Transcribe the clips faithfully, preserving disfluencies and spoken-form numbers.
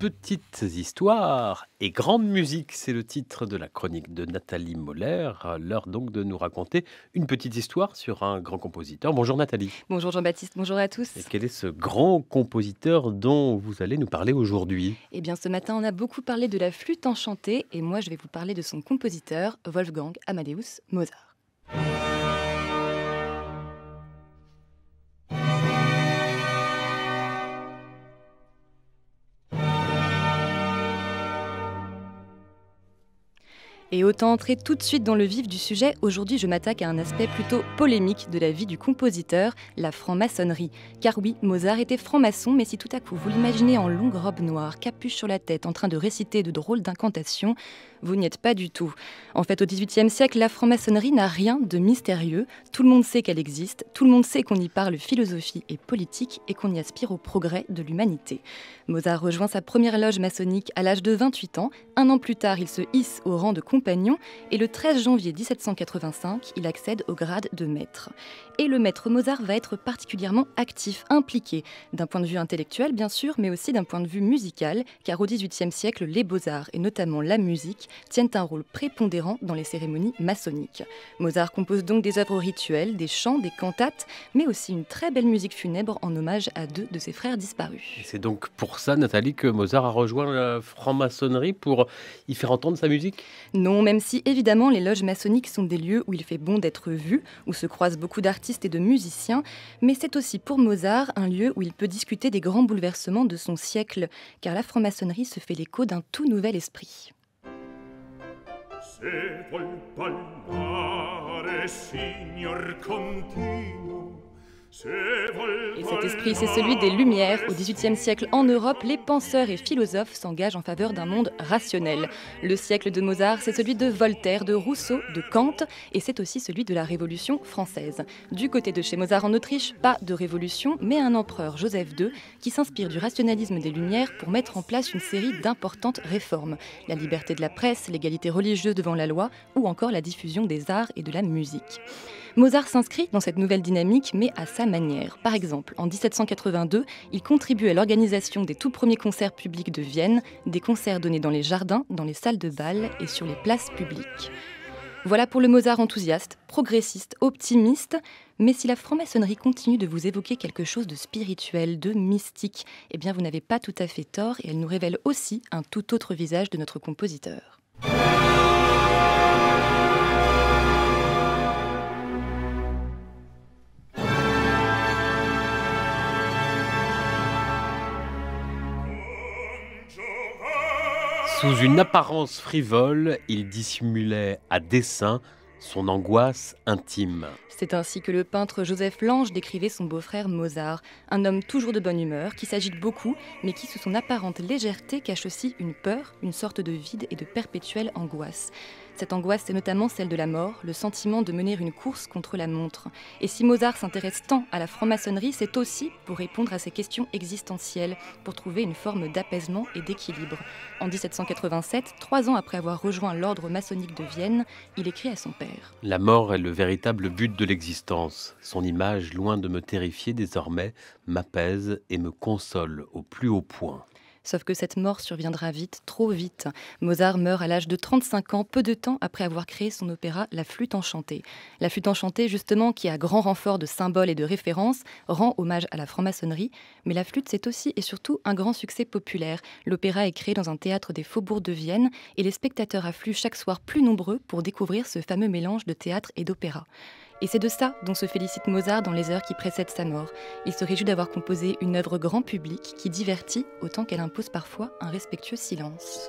Petites histoires et grande musique, c'est le titre de la chronique de Nathalie Moller. L'heure donc de nous raconter une petite histoire sur un grand compositeur. Bonjour Nathalie. Bonjour Jean-Baptiste, bonjour à Et tous. quel est ce grand compositeur dont vous allez nous parler aujourd'hui? Eh bien ce matin on a beaucoup parlé de la flûte enchantée et moi je vais vous parler de son compositeur Wolfgang Amadeus Mozart. Et autant entrer tout de suite dans le vif du sujet, aujourd'hui je m'attaque à un aspect plutôt polémique de la vie du compositeur, la franc-maçonnerie. Car oui, Mozart était franc-maçon, mais si tout à coup vous l'imaginez en longue robe noire, capuche sur la tête, en train de réciter de drôles d'incantations, vous n'y êtes pas du tout. En fait, au dix-huitième siècle, la franc-maçonnerie n'a rien de mystérieux. Tout le monde sait qu'elle existe, tout le monde sait qu'on y parle philosophie et politique et qu'on y aspire au progrès de l'humanité. Mozart rejoint sa première loge maçonnique à l'âge de vingt-huit ans. Un an plus tard, il se hisse au rang de compagnon et le treize janvier dix-sept cent quatre-vingt-cinq, il accède au grade de maître. Et le maître Mozart va être particulièrement actif, impliqué, d'un point de vue intellectuel bien sûr, mais aussi d'un point de vue musical, car au dix-huitième siècle, les beaux-arts, et notamment la musique, tiennent un rôle prépondérant dans les cérémonies maçonniques. Mozart compose donc des œuvres rituelles, des chants, des cantates, mais aussi une très belle musique funèbre en hommage à deux de ses frères disparus. Et c'est donc pour ça, Nathalie, que Mozart a rejoint la franc-maçonnerie pour y faire entendre sa musique? Non, même si évidemment les loges maçonniques sont des lieux où il fait bon d'être vu, où se croisent beaucoup d'artistes et de musiciens, mais c'est aussi pour Mozart un lieu où il peut discuter des grands bouleversements de son siècle, car la franc-maçonnerie se fait l'écho d'un tout nouvel esprit. Se vuol ballare, signor continuo. Et cet esprit, c'est celui des Lumières. Au dix-huitième siècle, en Europe, les penseurs et philosophes s'engagent en faveur d'un monde rationnel. Le siècle de Mozart, c'est celui de Voltaire, de Rousseau, de Kant, et c'est aussi celui de la Révolution française. Du côté de chez Mozart en Autriche, pas de révolution, mais un empereur, Joseph deux, qui s'inspire du rationalisme des Lumières pour mettre en place une série d'importantes réformes. La liberté de la presse, l'égalité religieuse devant la loi, ou encore la diffusion des arts et de la musique. Mozart s'inscrit dans cette nouvelle dynamique, mais à sa manière. Par exemple, en dix-sept cent quatre-vingt-deux, il contribue à l'organisation des tout premiers concerts publics de Vienne, des concerts donnés dans les jardins, dans les salles de bal et sur les places publiques. Voilà pour le Mozart enthousiaste, progressiste, optimiste. Mais si la franc-maçonnerie continue de vous évoquer quelque chose de spirituel, de mystique, eh bien vous n'avez pas tout à fait tort et elle nous révèle aussi un tout autre visage de notre compositeur. Sous une apparence frivole, il dissimulait à dessein son angoisse intime. C'est ainsi que le peintre Joseph Lange décrivait son beau-frère Mozart, un homme toujours de bonne humeur, qui s'agite beaucoup, mais qui sous son apparente légèreté cache aussi une peur, une sorte de vide et de perpétuelle angoisse. Cette angoisse, c'est notamment celle de la mort, le sentiment de mener une course contre la montre. Et si Mozart s'intéresse tant à la franc-maçonnerie, c'est aussi pour répondre à ces questions existentielles, pour trouver une forme d'apaisement et d'équilibre. En dix-sept cent quatre-vingt-sept, trois ans après avoir rejoint l'ordre maçonnique de Vienne, il écrit à son père. La mort est le véritable but de l'existence. Son image, loin de me terrifier désormais, m'apaise et me console au plus haut point. Sauf que cette mort surviendra vite, trop vite. Mozart meurt à l'âge de trente-cinq ans, peu de temps après avoir créé son opéra La Flûte enchantée. La Flûte enchantée, justement, qui a grand renfort de symboles et de références, rend hommage à la franc-maçonnerie. Mais la flûte, c'est aussi et surtout un grand succès populaire. L'opéra est créé dans un théâtre des faubourgs de Vienne et les spectateurs affluent chaque soir plus nombreux pour découvrir ce fameux mélange de théâtre et d'opéra. Et c'est de ça dont se félicite Mozart dans les heures qui précèdent sa mort. Il se réjouit d'avoir composé une œuvre grand public qui divertit autant qu'elle impose parfois un respectueux silence.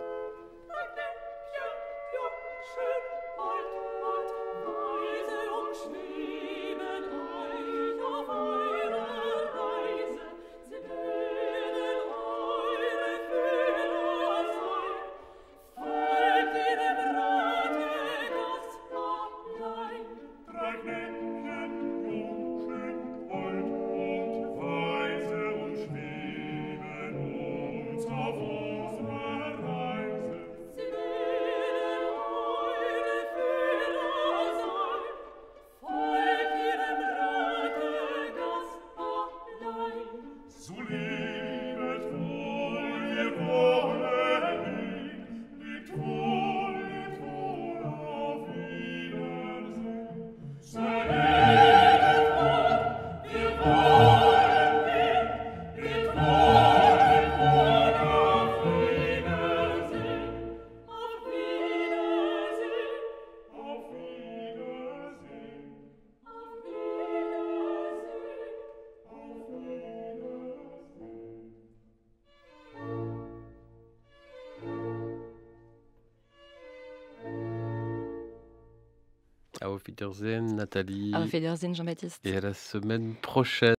Auf Wiedersehen, Auf Nathalie. Wiedersehen, Jean-Baptiste. Et à la semaine prochaine.